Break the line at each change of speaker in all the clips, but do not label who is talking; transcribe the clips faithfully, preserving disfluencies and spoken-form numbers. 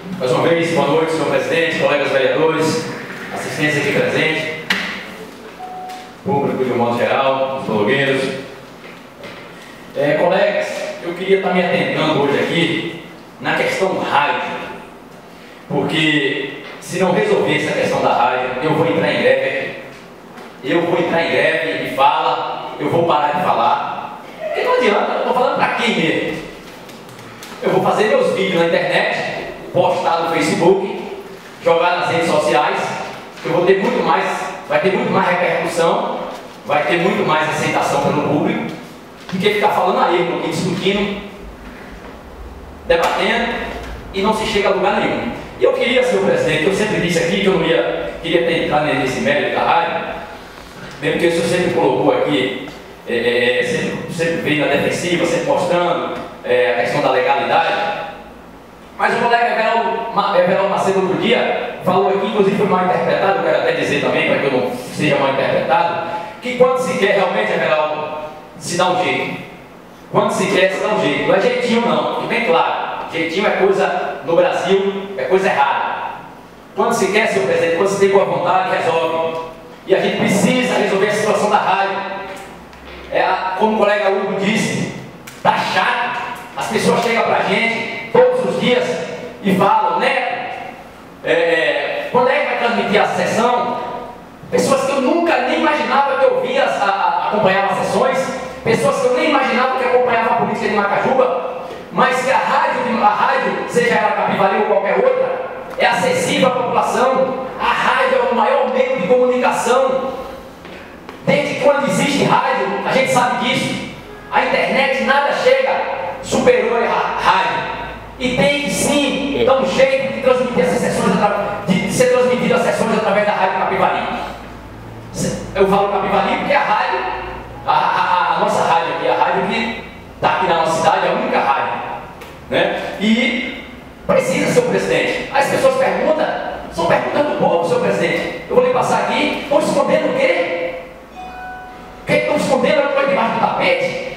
Mais uma vez, boa noite, senhor presidente, colegas vereadores, assistência aqui presente, público de um modo geral, os blogueiros. É, colegas, eu queria estar me atentando hoje aqui na questão do rádio, porque se não resolver essa questão da rádio, eu vou entrar em greve aqui. Eu vou entrar em greve de fala, eu vou parar de falar, porque não adianta, eu estou falando para quem mesmo? Eu vou fazer meus vídeos na internet, postar no Facebook, jogar nas redes sociais, eu vou ter muito mais, vai ter muito mais repercussão, vai ter muito mais aceitação pelo público, do que ficar falando a erro, aqui discutindo, debatendo, e não se chega a lugar nenhum. E eu queria, senhor presidente, eu sempre disse aqui que eu não ia, queria ter entrado nesse mérito da rádio, mesmo que o senhor sempre colocou aqui, é, é, sempre, sempre veio na defensiva, sempre mostrando é, a questão da legalidade. Mas o colega Everaldo Macedo outro dia falou aqui, inclusive foi mal interpretado, eu quero até dizer também, para que eu não seja mal interpretado, que quando se quer realmente, Everaldo, se dá um jeito. Quando se quer, se dá um jeito. Não é jeitinho não, fique bem claro. Jeitinho é coisa, no Brasil, é coisa errada. Quando se quer, senhor presidente, quando se tem boa vontade, resolve. E a gente precisa resolver a situação da rádio. É, como o colega Hugo disse, tá chato. As pessoas chegam pra gente todos os dias e falam, né? É, quando é que vai transmitir a sessão? Pessoas que eu nunca nem imaginava que eu via, a, a, acompanhava as sessões, pessoas que eu nem imaginava que acompanhava a política de Macajuba, mas que a rádio, a rádio, seja ela Capivari ou qualquer outra, é acessível à população. A rádio é o maior meio de comunicação. Desde quando existe rádio, a gente sabe disso. A internet nada chega superior à rádio. E tem que sim dar um jeito de transmitir essas sessões, de ser transmitidas as sessões através da rádio Capivari. Eu falo Capivari porque a rádio, a, a, a nossa rádio aqui, a rádio que está aqui na nossa cidade, é a única rádio, né? E precisa, senhor presidente. As pessoas perguntam, são perguntas do povo, senhor presidente. Eu vou lhe passar aqui, estão escondendo o quê? O que estão escondendo? Alguma coisa debaixo do tapete?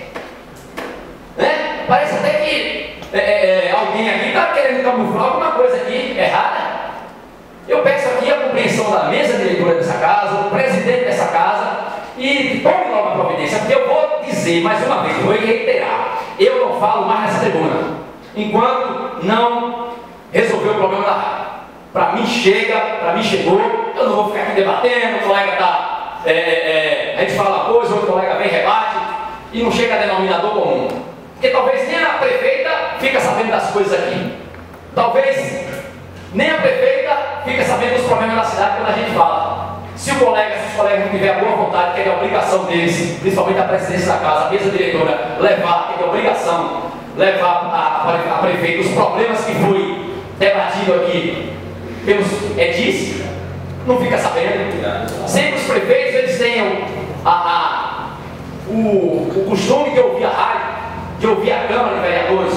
Né? Parece até que é, é, alguém aqui está querendo camuflar alguma coisa aqui errada. Eu peço aqui a compreensão da mesa diretora dessa casa, do presidente dessa casa, e tome logo a providência, porque eu vou dizer mais uma vez, vou reiterar, eu não falo mais nessa tribuna, enquanto não resolver o problema da rádio. Para mim chega, para mim chegou, eu não vou ficar aqui debatendo, o colega está, é, é, a gente fala uma coisa, o outro colega vem, rebate, e não chega a denominador comum. Porque talvez nem a prefeita fica sabendo das coisas aqui. Talvez nem a prefeita fica sabendo dos problemas da cidade quando a gente fala. Se o colega, se os colegas não tiverem a boa vontade, que é a obrigação deles, principalmente a presidência da casa, a mesa diretora, levar, que é a obrigação, levar a, a, a prefeita os problemas que foi debatido aqui pelos edis, não fica sabendo. Sempre os prefeitos, eles tenham a, a, o, o costume de ouvir a rádio, de ouvir a Câmara de Vereadores.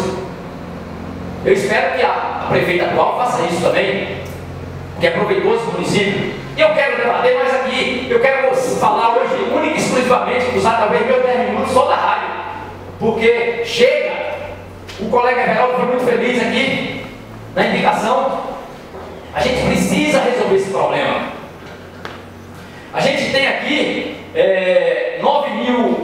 Eu espero que a, a prefeita atual faça isso também, que é proveitoso para o município. E eu quero debater mais aqui, eu quero falar hoje única e exclusivamente, usar talvez meus dez minutos só da rádio, porque chega, o colega Everaldo foi muito feliz aqui na indicação. A gente precisa resolver esse problema. A gente tem aqui é, nove mil,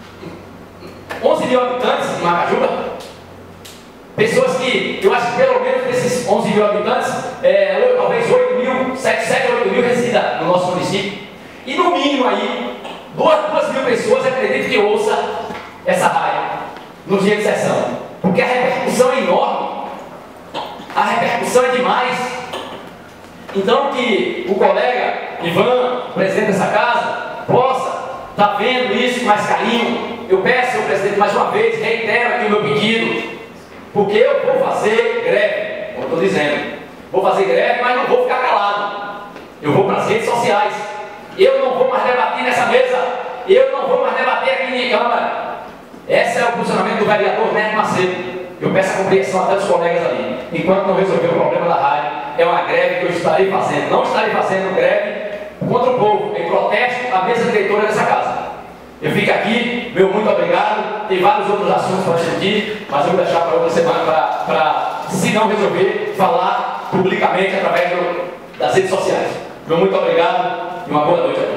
onze mil habitantes de Macajuba. Pessoas que, eu acho que pelo menos desses onze mil habitantes, é, talvez oito mil, sete, oito mil residam no nosso município. E no mínimo aí, duas mil pessoas, acredito que ouça essa rádio no dia de sessão. Porque a repercussão é enorme. A repercussão é demais. Então que o colega Ivan, presidente dessa casa, possa estar vendo isso com mais carinho. Eu peço, senhor presidente, mais uma vez, reitero aqui o meu pedido, porque eu vou fazer greve, como estou dizendo. Vou fazer greve, mas não vou ficar calado. Eu vou para as redes sociais. Eu não vou mais debater nessa mesa. Eu não vou mais debater aqui na Câmara. Esse é o posicionamento do vereador Neto Macedo. Eu peço a compreensão até dos colegas ali. Enquanto não resolver o problema da rádio, é uma greve que eu estarei fazendo. Não estarei fazendo greve contra o povo, em protesto à mesa diretora dessa casa. Eu fico aqui, meu muito obrigado. Tem vários outros assuntos para discutir, mas eu vou deixar para outra semana para, se não resolver, falar publicamente através do, das redes sociais. Meu muito obrigado e uma boa noite a todos.